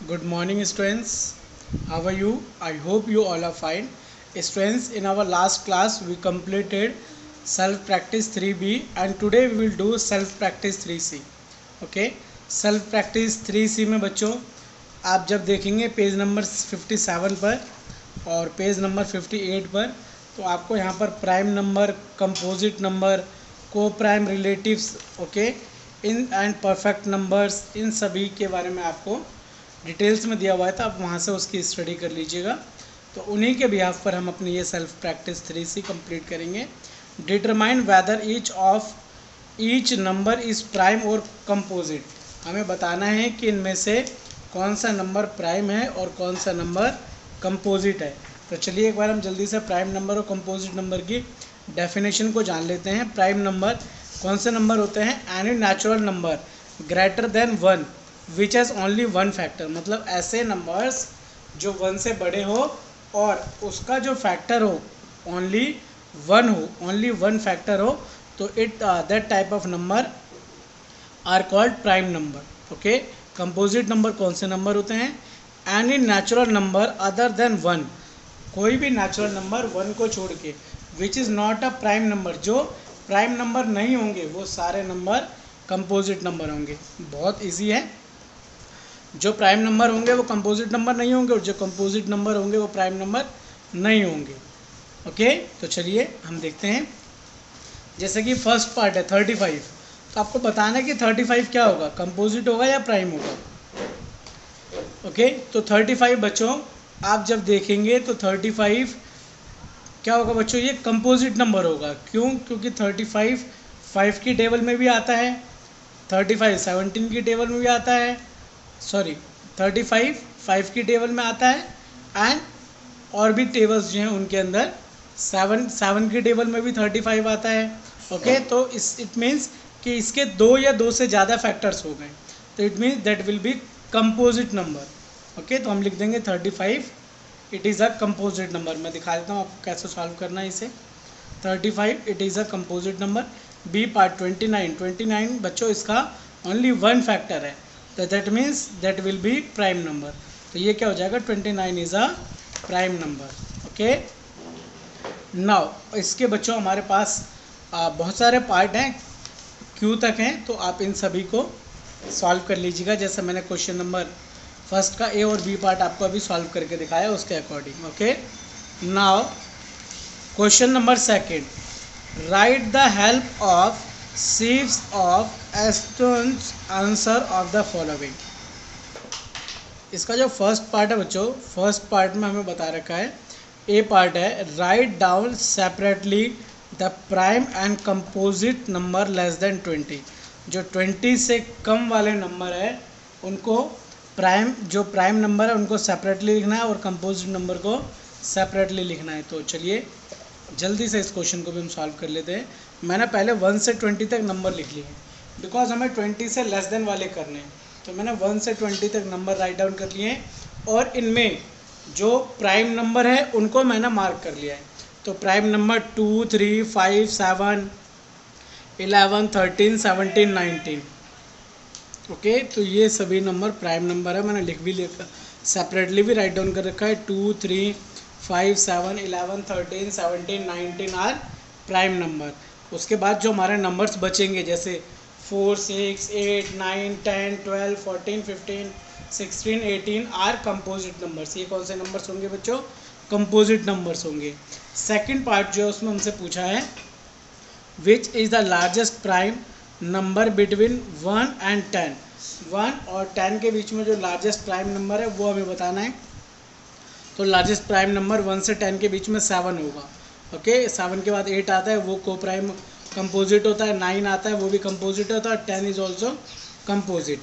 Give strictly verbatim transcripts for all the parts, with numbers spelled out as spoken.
Good morning, students. How are you? I hope you all are fine. Students, in our last class, we completed self practice three B, and today we will do self practice three C. Okay, self practice three C में बच्चों आप जब देखेंगे page number सत्तावन पर और page number अट्ठावन पर, तो आपको यहाँ पर prime number, composite number, coprime relatives, okay, इन एंड परफेक्ट नंबर्स, इन सभी के बारे में आपको डिटेल्स में दिया हुआ है, तो आप वहाँ से उसकी स्टडी कर लीजिएगा। तो उन्हीं के बिहाफ पर हम अपनी ये self practice three C complete करेंगे। Determine whether each of each number is prime और कंपोजिट। हमें बताना है कि इनमें से कौन सा नंबर प्राइम है और कौन सा नंबर कंपोजिट है। तो चलिए एक बार हम जल्दी से प्राइम नंबर और कंपोजिट नंबर की डेफिनेशन को जान लेते हैं। प्राइम नंबर कौन से नंबर होते हैं? Any natural number greater than one which has only one factor, मतलब ऐसे नंबर्स जो वन से बड़े हो और उसका जो फैक्टर हो ओनली वन हो, ओनली वन फैक्टर हो, तो it that type of number are called prime number. Okay, composite number कौन से नंबर होते हैं? Any natural number other than one, कोई भी नेचुरल नंबर वन को छोड़ के, which is not a prime number, जो प्राइम नंबर नहीं होंगे वो सारे नंबर कंपोजिट नंबर होंगे। बहुत इजी है, जो प्राइम नंबर होंगे वो कंपोजिट नंबर नहीं होंगे और जो कंपोजिट नंबर होंगे वो प्राइम नंबर नहीं होंगे। ओके, तो चलिए हम देखते हैं। जैसे कि फर्स्ट पार्ट है थर्टी फाइव, तो आपको बताना है कि थर्टी फाइव क्या होगा, कंपोजिट होगा या प्राइम होगा। ओके, तो थर्टी फाइव बच्चों आप जब देखेंगे तो थर्टी फाइव क्या होगा बच्चों, ये कंपोजिट नंबर होगा। क्यों? क्योंकि थर्टी फाइव फाइव की टेबल में भी आता है, थर्टी फाइव सेवनटीन की टेबल में भी आता है, सॉरी थर्टी फाइव फाइव की टेबल में आता है, एंड और भी टेबल्स जो हैं उनके अंदर सेवन सेवन की टेबल में भी थर्टी फाइव आता है। ओके, तो इस इट मीन्स कि इसके दो या दो से ज़्यादा फैक्टर्स हो गए, तो it means that will be composite number. Okay, तो हम लिख देंगे thirty five, it is a composite number. मैं दिखा देता हूँ आपको कैसे सॉल्व करना है इसे। Thirty five it is a composite number. B part twenty nine, twenty nine बच्चों इसका ओनली वन फैक्टर है, तो that means that will be prime number. तो ये क्या हो जाएगा, twenty nine is a prime number. Okay, now इसके बच्चों हमारे पास आ, बहुत सारे पार्ट हैं, क्यू तक हैं, तो आप इन सभी को सॉल्व कर लीजिएगा। जैसे मैंने क्वेश्चन नंबर फर्स्ट का ए और बी पार्ट आपको अभी सॉल्व करके दिखाया उसके according. Okay, now question number second, write the help of sieves of Eratosthenes answer of the following. इसका जो फर्स्ट पार्ट है बच्चों, फर्स्ट पार्ट में हमें बता रखा है, ए पार्ट है, write down separately the prime and composite number less than twenty. जो ट्वेंटी से कम वाले नंबर है उनको प्राइम, जो प्राइम नंबर है उनको सेपरेटली लिखना है और कंपोजिट नंबर को सेपरेटली लिखना है। तो चलिए जल्दी से इस क्वेश्चन को भी हम सॉल्व कर लेते हैं। मैंने पहले वन से ट्वेंटी तक नंबर लिख लिए हैं, बिकॉज हमें ट्वेंटी से लेस देन वाले करने हैं, तो मैंने वन से ट्वेंटी तक नंबर राइट डाउन कर लिए हैं और इनमें जो प्राइम नंबर है उनको मैंने मार्क कर लिया है। तो prime number two, three, five, seven, eleven, thirteen, seventeen, nineteen. Okay, तो ये सभी नंबर प्राइम नंबर है, मैंने लिख भी लिखा, सेपरेटली भी राइट डाउन कर रखा है। Two, three, five, seven, eleven, thirteen, seventeen, nineteen are prime number. उसके बाद जो हमारे नंबर्स बचेंगे जैसे four, six, eight, nine, ten, twelve, fourteen, fifteen, sixteen, eighteen are composite numbers. ये कौन से नंबर्स होंगे बच्चों? कंपोजिट नंबर्स होंगे। सेकंड पार्ट जो है उसमें हमसे पूछा है, which is the largest prime number between one and ten. One और टेन के बीच में जो लार्जेस्ट प्राइम नंबर है वो हमें बताना है। तो लार्जेस्ट प्राइम नंबर वन से टेन के बीच में सेवन होगा। ओके, सेवन के बाद एट आता है, वो को प्राइम कंपोजिट होता है, नाइन आता है, वो भी कंपोजिट होता है, और ten is also composite.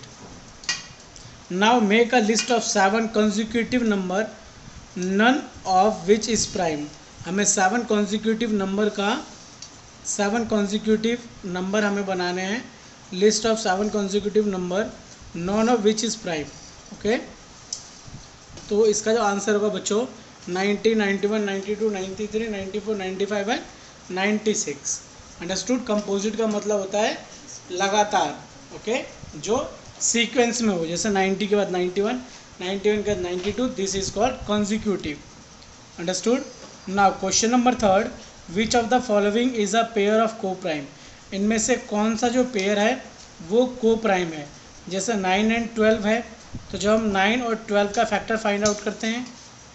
Now make a list of seven consecutive number none of which is prime. हमें सेवन कंसेक्यूटिव नंबर का सेवन कंसेक्यूटिव नंबर हमें बनाने हैं, list of seven consecutive number none of which is prime. Okay, तो इसका जो answer होगा बच्चों ninety, ninety one, ninety two, ninety three, ninety four, ninety five and ninety six. Understood? Composite का मतलब होता है लगातार, ओके, जो सीक्वेंस में हो, जैसे नाइंटी के बाद नाइंटी वन, नाइन्टी वन के बाद ninety two, this is called consecutive. Understood. Now question number third, which of the following is a pair of coprime. इनमें से कौन सा जो पेयर है वो को प्राइम है। जैसे नाइन एंड ट्वेल्व है, तो जब हम नाइन और ट्वेल्व का फैक्टर फाइंड आउट करते हैं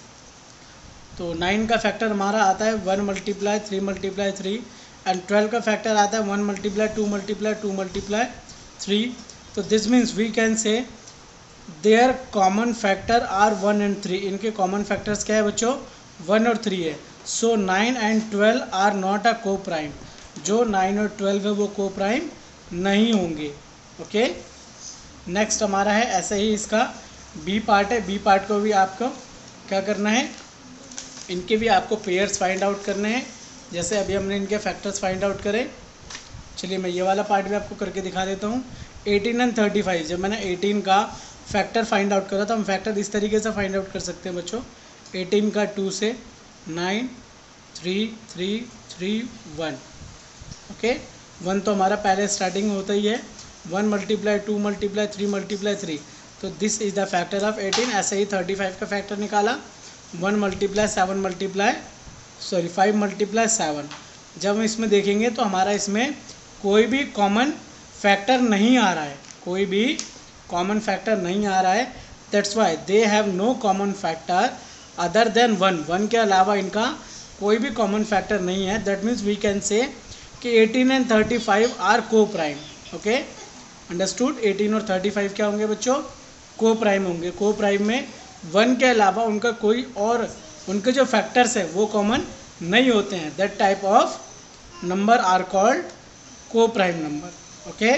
तो नाइन का फैक्टर हमारा आता है one multiply three multiply three, and twelve का फैक्टर आता है one multiply two multiply two multiply three. तो this means we can say their common factor are one and three. इनके कॉमन फैक्टर्स क्या है बच्चों, वन और थ्री है। So nine and twelve are not a coprime. जो nine और twelve है वो को प्राइम नहीं होंगे। ओके, नेक्स्ट हमारा है ऐसे ही इसका बी पार्ट है। बी पार्ट को भी आपको क्या करना है, इनके भी आपको पेयर्स फाइंड आउट करने हैं। जैसे अभी हमने इनके फैक्टर्स फाइंड आउट करे, चलिए मैं ये वाला पार्ट भी आपको करके दिखा देता हूँ। एटीन एंड थर्टी फाइव, जब मैंने एटीन का फैक्टर फाइंड आउट करा तो हम फैक्टर इस तरीके से फाइंड आउट कर सकते हैं बच्चों। एटीन का टू से nine three three three one. Okay, one तो हमारा पहले स्टार्टिंग होता ही है, one multiply two multiply three multiply three. तो this is the factor of eighteen. ऐसे ही थर्टी फाइव का फैक्टर निकाला, one multiply seven multiply sorry five multiply seven. जब हम इसमें देखेंगे तो हमारा इसमें कोई भी कॉमन फैक्टर नहीं आ रहा है, कोई भी कॉमन फैक्टर नहीं आ रहा है। That's why they have no common factor other than one. One के अलावा इनका कोई भी कॉमन फैक्टर नहीं है। That means we can say कि eighteen and thirty five are coprime. Okay, understood. Eighteen और थर्टी फाइव क्या होंगे बच्चों, को प्राइम होंगे। को प्राइम में वन के अलावा उनका कोई और उनके जो फैक्टर्स है वो कॉमन नहीं होते हैं। That type of number are called coprime number. Okay,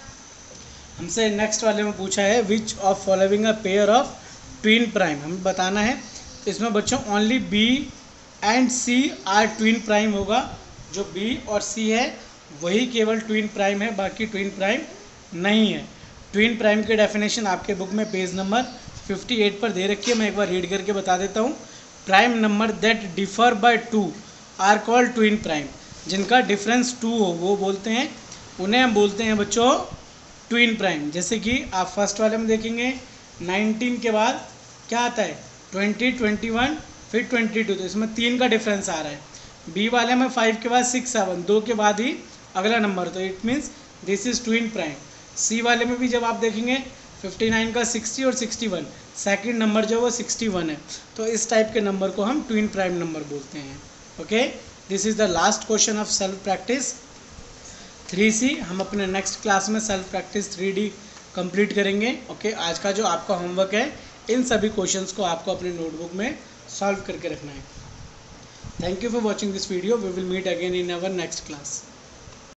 हमसे नेक्स्ट वाले में पूछा है which of following a pair of twin prime. हमें बताना है। तो इसमें बच्चों only B and C are twin prime होगा। जो बी और सी है वही केवल ट्विन प्राइम है, बाकी ट्विन प्राइम नहीं है। ट्विन प्राइम की डेफिनेशन आपके बुक में पेज नंबर अट्ठावन पर दे रखी है, मैं एक बार रीड करके बता देता हूँ। Prime number that differ by two are called twin prime. जिनका डिफरेंस टू हो वो बोलते हैं, उन्हें हम बोलते हैं बच्चों ट्विन प्राइम। जैसे कि आप फर्स्ट वाले में देखेंगे नाइनटीन के बाद क्या आता है ट्वेंटी, ट्वेंटी वन, फिर ट्वेंटी टू। तो इसमें तीन का डिफरेंस आ रहा है। बी वाले में फाइव के बाद सिक्स सेवन, दो के बाद ही अगला नंबर, तो it means this is twin prime. C वाले में भी जब आप देखेंगे फिफ्टी नाइन का सिक्सटी और सिक्सटी वन, सेकेंड नंबर जो है वो सिक्सटी वन है। तो इस टाइप के नंबर को हम ट्विन प्राइम नंबर बोलते हैं। Okay, this is the last question of self practice three C. हम अपने नेक्स्ट क्लास में self practice three D complete करेंगे। ओके okay, आज का जो आपका होमवर्क है इन सभी क्वेश्चंस को आपको अपने नोटबुक में सॉल्व करके रखना है। Thank you for watching this video. We will meet again in our next class.